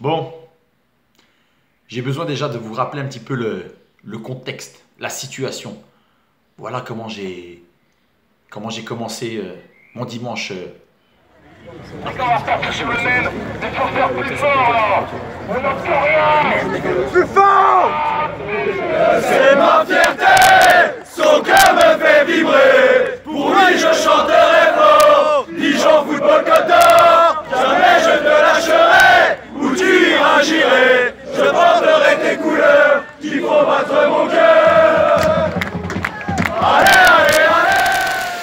Bon, j'ai besoin déjà de vous rappeler un petit peu le contexte, la situation. Voilà comment j'ai commencé mon dimanche. Maintenant, on va repartir sur le même. Il faut faire plus fort, là. On n'en peut rien. Plus fort. C'est ma fierté, son cœur me fait vibrer. Pour lui je chanterai fort, Dijon football Cotor. Jamais je ne lâcherai, où tu iras j'irai. Je porterai tes couleurs, qui font battre mon cœur. Allez, allez, allez.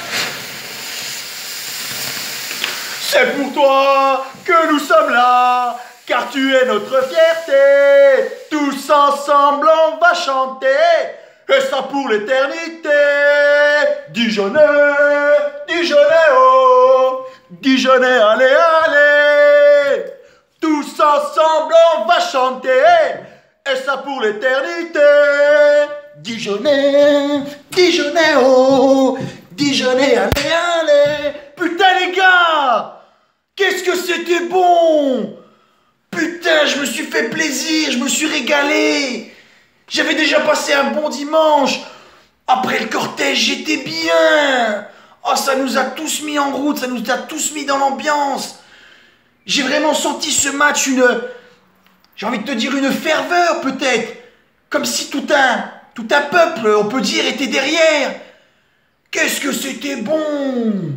C'est pour toi que nous sommes là, car tu es notre fierté. Tous ensemble on va chanter, et ça pour l'éternité. Dijonnais, Dijonnais, oh, Dijonnais, allez, allez. Tous ensemble on va chanter, et ça pour l'éternité. Dijonnais, Dijonnais, oh, Dijonnais, allez, allez. Putain les gars, qu'est-ce que c'était bon! Putain, je me suis fait plaisir, je me suis régalé. J'avais déjà passé un bon dimanche. Après le cortège, j'étais bien. Oh, ça nous a tous mis en route, ça nous a tous mis dans l'ambiance. J'ai vraiment senti ce match j'ai envie de te dire une ferveur peut-être. Comme si tout un peuple, on peut dire, était derrière. Qu'est-ce que c'était bon!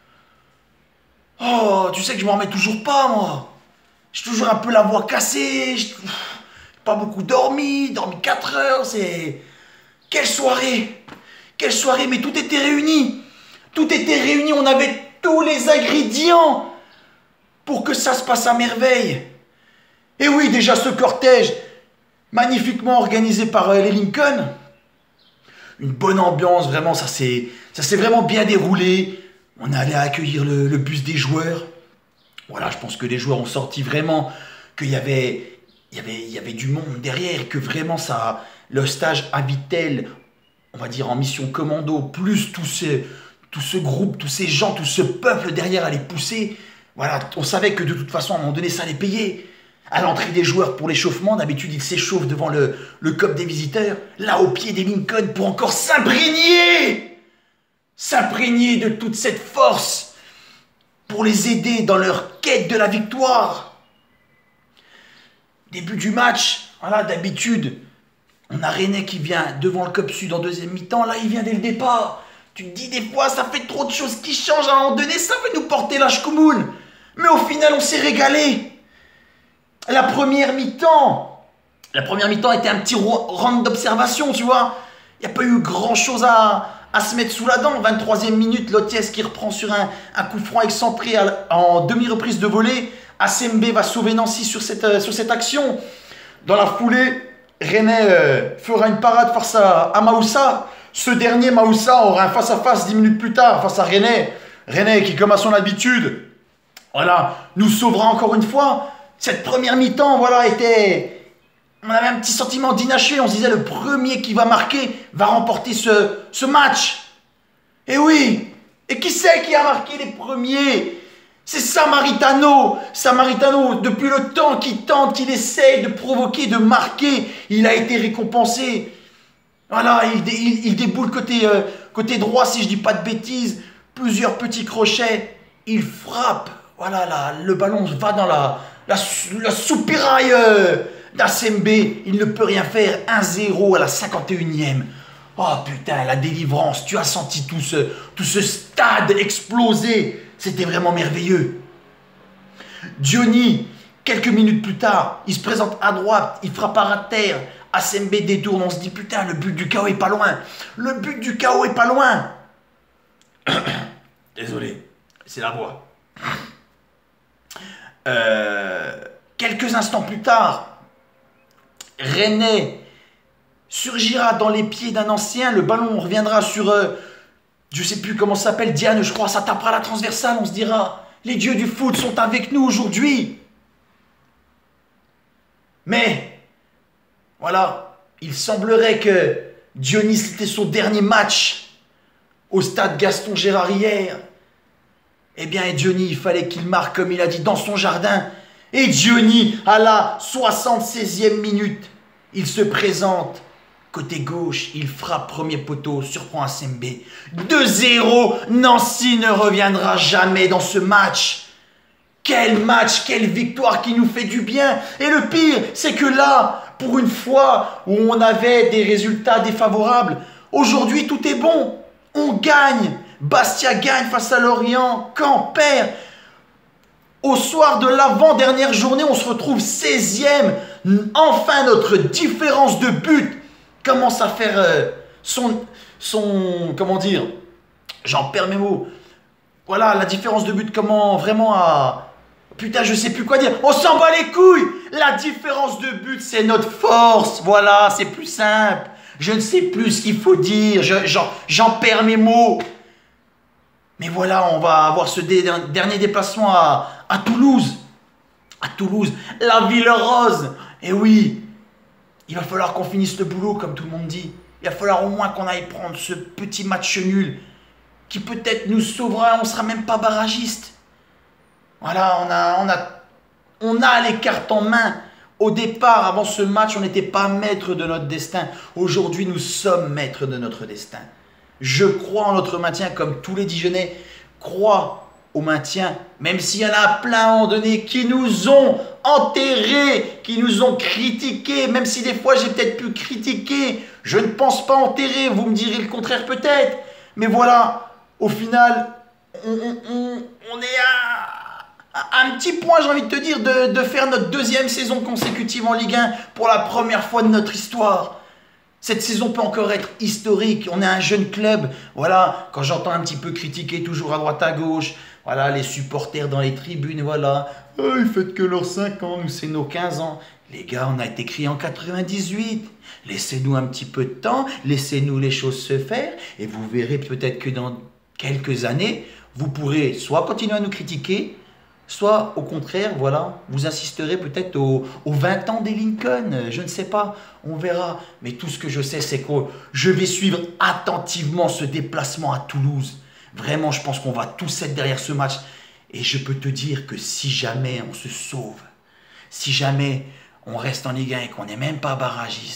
Oh, tu sais que je m'en remets toujours pas, moi. J'ai toujours un peu la voix cassée. J'ai pas beaucoup dormi 4 heures, c'est... Quelle soirée! Quelle soirée, mais tout était réuni. Tout était réuni, on avait tous les ingrédients pour que ça se passe à merveille. Et oui, déjà ce cortège, magnifiquement organisé par les Lincoln. Une bonne ambiance, vraiment, ça s'est vraiment bien déroulé. On est allé accueillir le bus des joueurs. Voilà, je pense que les joueurs ont sorti vraiment qu'il y avait du monde derrière et que vraiment le stage Avitel, on va dire en mission commando, plus tout ce groupe, tous ces gens, tout ce peuple derrière allait pousser. Voilà, on savait que de toute façon, à un moment donné, ça allait payer. À l'entrée des joueurs pour l'échauffement, d'habitude, ils s'échauffent devant le COP des visiteurs, là au pied des Lincoln, pour encore s'imprégner de toute cette force pour les aider dans leur quête de la victoire. Début du match, voilà, d'habitude, on a René qui vient devant le COP Sud en deuxième mi-temps, là il vient dès le départ. Tu te dis des fois, ça fait trop de choses qui changent, à un moment donné, ça veut nous porter la chkoumoun. Mais au final, on s'est régalé. La première mi-temps était un petit round d'observation, tu vois. Il n'y a pas eu grand-chose à se mettre sous la dent. 23e minute, Lotiès qui reprend sur un coup franc excentré en demi-reprise de volée. Asembe va sauver Nancy sur cette action. Dans la foulée, René fera une parade face à Maoussa. Ce dernier, Maoussa, aura un face-à-face 10 minutes plus tard face à René. René qui, comme à son habitude, voilà, nous sauvera encore une fois. Cette première mi-temps, voilà, on avait un petit sentiment d'inachevé. On se disait, le premier qui va marquer va remporter ce match. Et oui. Et qui c'est qui a marqué les premiers? C'est Samaritano. Samaritano, depuis le temps qu'il tente, qu'il essaye de provoquer, de marquer, il a été récompensé. Voilà, il déboule côté droit, si je dis pas de bêtises. Plusieurs petits crochets. Il frappe. Voilà, le ballon va dans la soupiraille d'Asembe. Il ne peut rien faire. 1-0 à la 51e. Oh putain, la délivrance. Tu as senti tout ce stade exploser. C'était vraiment merveilleux. Diony, quelques minutes plus tard, il se présente à droite. Il frappe à terre. Asembe détourne. On se dit putain, le but du chaos est pas loin. Le but du chaos est pas loin. Désolé, c'est la voix. Quelques instants plus tard, René surgira dans les pieds d'un ancien. Le ballon reviendra sur, je sais plus comment ça s'appelle, Diane, je crois. Ça tapera la transversale. On se dira, les dieux du foot sont avec nous aujourd'hui. Mais, voilà, il semblerait que Diony, c'était son dernier match au stade Gaston Gérard hier. Eh bien, Diony, il fallait qu'il marque, comme il a dit, dans son jardin. Et Johnny, à la 76e minute, il se présente. Côté gauche, il frappe premier poteau, surprend Asembe. 2-0, Nancy ne reviendra jamais dans ce match. Quel match, quelle victoire qui nous fait du bien. Et le pire, c'est que là, pour une fois où on avait des résultats défavorables, aujourd'hui tout est bon. On gagne. Bastia gagne face à Lorient. Caen perd. Au soir de l'avant-dernière journée, on se retrouve 16e. Enfin, notre différence de but commence à faire comment dire, j'en perds mes mots. Voilà, la différence de but comment vraiment à... Putain, je sais plus quoi dire. On s'en bat les couilles. La différence de but, c'est notre force. Voilà, c'est plus simple. Je ne sais plus ce qu'il faut dire. J'en perds mes mots. Mais voilà, on va avoir ce dernier déplacement à Toulouse. À Toulouse, la ville rose. Et oui, il va falloir qu'on finisse le boulot, comme tout le monde dit. Il va falloir au moins qu'on aille prendre ce petit match nul qui peut-être nous sauvera. On ne sera même pas barragiste. Voilà, on a les cartes en main. Au départ, avant ce match, on n'était pas maître de notre destin. Aujourd'hui, nous sommes maîtres de notre destin. Je crois en notre maintien, comme tous les Dijonnais croient au maintien, même s'il y en a plein à un moment donné qui nous ont enterrés, qui nous ont critiqués, même si des fois j'ai peut-être pu critiquer, je ne pense pas enterrer, vous me direz le contraire peut-être, mais voilà, au final, on est à un petit point, j'ai envie de te dire, de faire notre deuxième saison consécutive en Ligue 1 pour la première fois de notre histoire. Cette saison peut encore être historique, on est un jeune club, voilà, quand j'entends un petit peu critiquer toujours à droite à gauche, voilà, les supporters dans les tribunes, voilà, oh, ils fêtent que leurs 5 ans, nous c'est nos 15 ans. Les gars, on a été créés en 98, laissez-nous un petit peu de temps, laissez-nous les choses se faire, et vous verrez peut-être que dans quelques années, vous pourrez soit continuer à nous critiquer, soit au contraire, voilà, vous assisterez peut-être aux 20 ans des Lincoln, je ne sais pas, on verra. Mais tout ce que je sais, c'est que je vais suivre attentivement ce déplacement à Toulouse. Vraiment, je pense qu'on va tous être derrière ce match. Et je peux te dire que si jamais on se sauve, si jamais on reste en Ligue 1 et qu'on n'est même pas barragiste,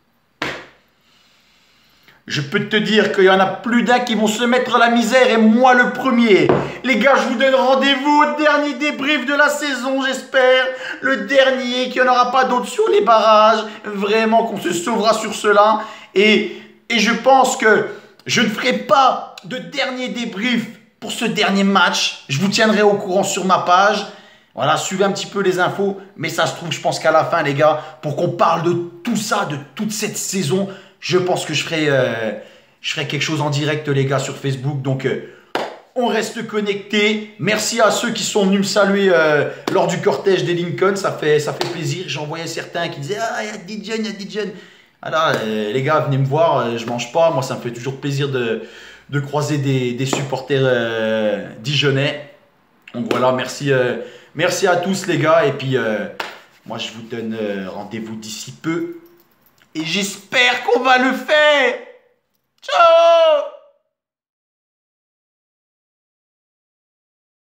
je peux te dire qu'il y en a plus d'un qui vont se mettre à la misère et moi le premier. Les gars, je vous donne rendez-vous au dernier débrief de la saison, j'espère. Le dernier, qu'il n'y en aura pas d'autres sur les barrages. Vraiment qu'on se sauvera sur cela. Et je pense que je ne ferai pas de dernier débrief pour ce dernier match. Je vous tiendrai au courant sur ma page. Voilà, suivez un petit peu les infos. Mais ça se trouve, je pense qu'à la fin, les gars, pour qu'on parle de tout ça, de toute cette saison, je pense que je ferai quelque chose en direct, les gars, sur Facebook. Donc, on reste connectés. Merci à ceux qui sont venus me saluer lors du cortège des Lincoln. Ça fait plaisir. J'en voyais certains qui disaient « Ah, il y a Dijon, il y a Dijon ». Alors, les gars, venez me voir. Je mange pas. Moi, ça me fait toujours plaisir de croiser des supporters dijonnais. Donc, voilà, merci à tous, les gars. Et puis, moi, je vous donne rendez-vous d'ici peu. Et j'espère qu'on va le faire!